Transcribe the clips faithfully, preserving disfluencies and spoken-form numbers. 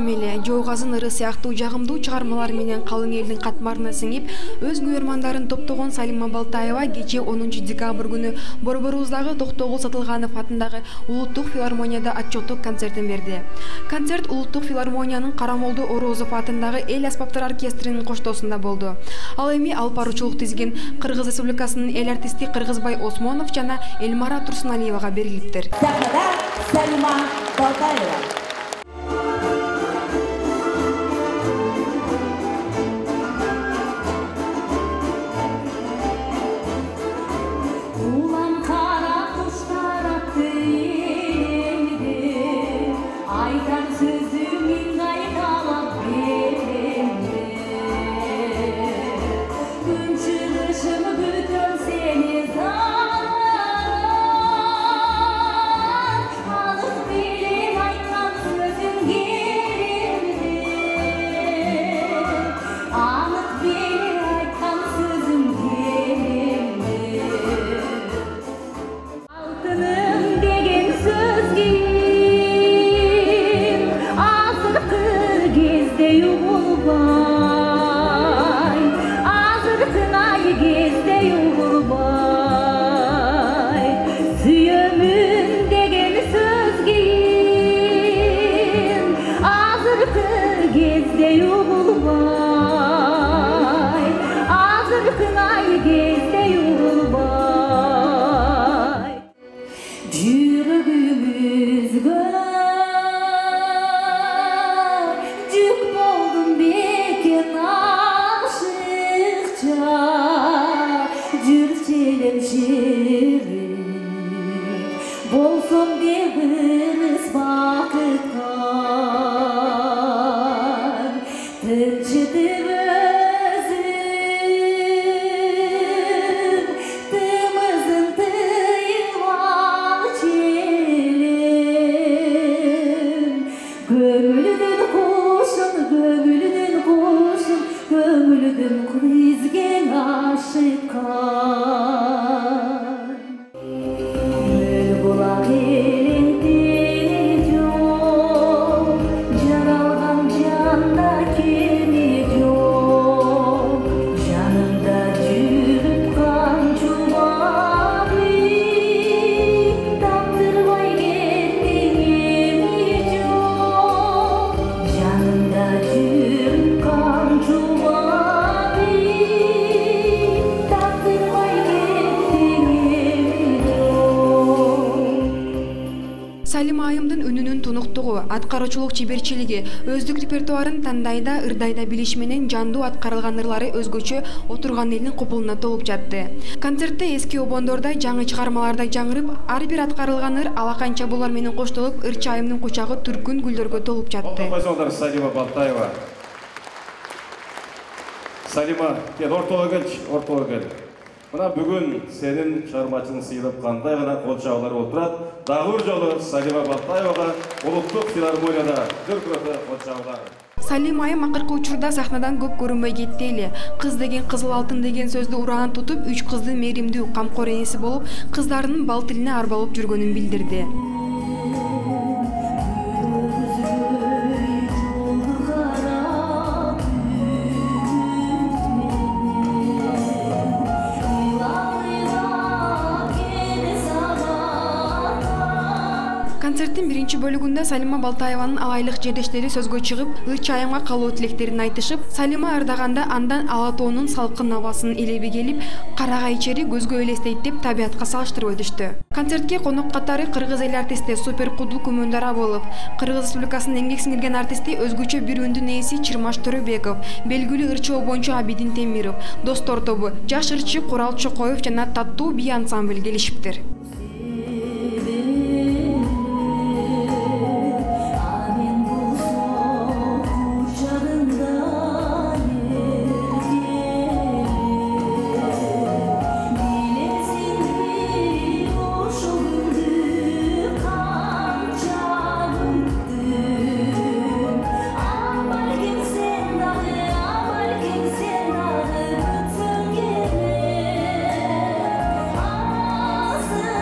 эле Жоогазын ыры сыяктуу жагымдуу чыгармалар менен калың элдин катмарына сиңип, өз күйөрмандарын топтогон Салима Балтаева кечээ онунчу декабрь күнү Борборубуздагы Токтогул Сатылганов атындагы Улуттук филармонияда отчеттук концертин берди. Концерт Улуттук филармониянын Карамолду Орозов атындагы эл аспаптар оркестринин коштоосунда болду. Ал эми алып баруучулук тизген Кыргыз Республикасынын эл артисти Кыргызбай Осмонов жана Элмара Турсуналиевага берилиптир. Салима Балтаева. Салима айымдын үнүнүн тунуктугу, аткаруучулук чеберчилиги, өздүк репертуарын тандайда, ырдайда билиш менен жандуу аткарылган ырлары өзгөчө отурган элдин купулуна толуп жатты. Концертте эски обондордай жаңы чыгармалардай жаңырып, ар бир аткарылган ыр алаканча булар менен коштолуп, ырчы айымдын кучагы түркүн гүлдөргө толуп жатты. Салима Балтаева. Салима, кел ортого келчи, ортого кел. Мына бүгүн сенин чыгармачылыгың сыйлап кандай гана кол чабуулар болуп турат. Дагы бир жолу Салима Балтаевага Улуттук филармонияда дүркүрөтө кол чабуулар. Салима айым акыркы учурда сахнадан көп көрүнбөй кетти эле. Кыз деген кызыл алтын деген сөздү ураан тутуп, үч кыздын мээримдүү камкор энеси болуп, кыздарынын бал тилине арбалып жүргөнүн билдирди. Концерттин биринчи бөлүгүндө Салима Балтаеванын алайлык жердештери сөзгө чыгып, ычы айымга калуу тилектерин айтышып, Салима ырдаганда андан ала тоонун салкын абасынын элеби келип, карагай ичери көзгө элестейт деп табиятка салыштырып өтүштү. Концертке конок катары кыргыз эл артисти Супер Кудул Күмөндар болуп, Кыргыз Республикасынын эмгек сиңирген артисти өзгөчө бир үндүн ээси Чырмаш Төрөбеков, белгилүү ырчы обончу Абидин Темиров, Достор тобу, жаш ырчы Курал Чокоев жана Таттуу би ансамбль келишиптир. Sen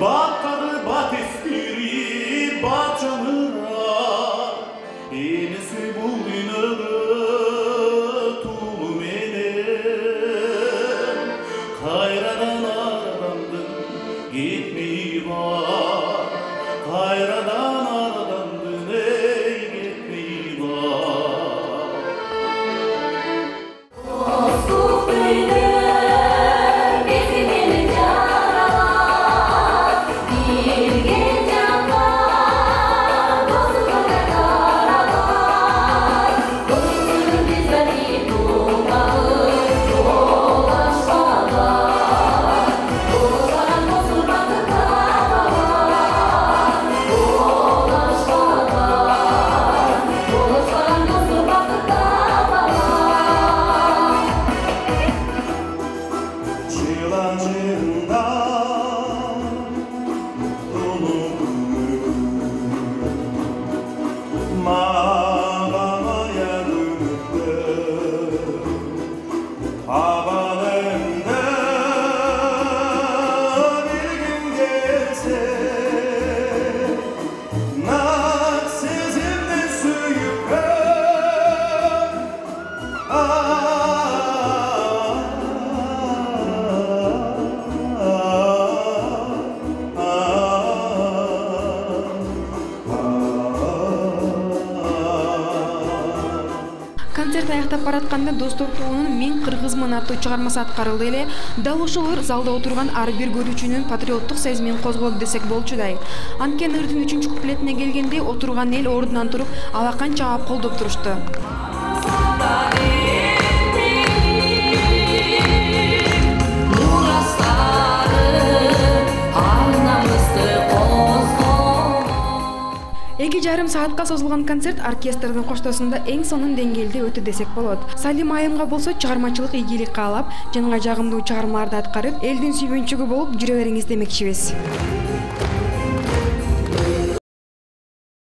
Батқады бат естері, бат жамыра, енесі бұл үйнөгі тулы менен, қайрадан арадандың кетмей бар, қайрадан арадандың ей кетмей бар. Достық бейді, беті мені жаралар, берген жанға, достық жаралар, достық біздері туғалы, жол ашпағар, достаран достық бақытта бағар, жол ашпағар, достаран достық бақытта бағар. Жылан жерында ұлы маған аян үмітті абадымды бергім келсе нақ сезімді сүйіп Концерт аяктап баратканда Достор тобунун «Мен кыргызмын» аттуу чыгармасы аткарылды эле. Дал ошол залда отурган ар бир көрүүчүнүн патриоттук сезимин козгоду десек болчудай. Анткени ырдын үчүнчү куплетине келгенде отурган эл ордунан туруп алакан чаап колдоп турушту. Эки жарым саатка созулган концерт оркестрдин коштоосунда эң сонун деңгээлде өтө десек болот. Салима айымга болсо чыгармачылык ийгилик каалап, жанга жагымдуу чыгармаларды аткарып, элдин сүйгөнчүгү болуп жүрө бериңиз демекчибиз.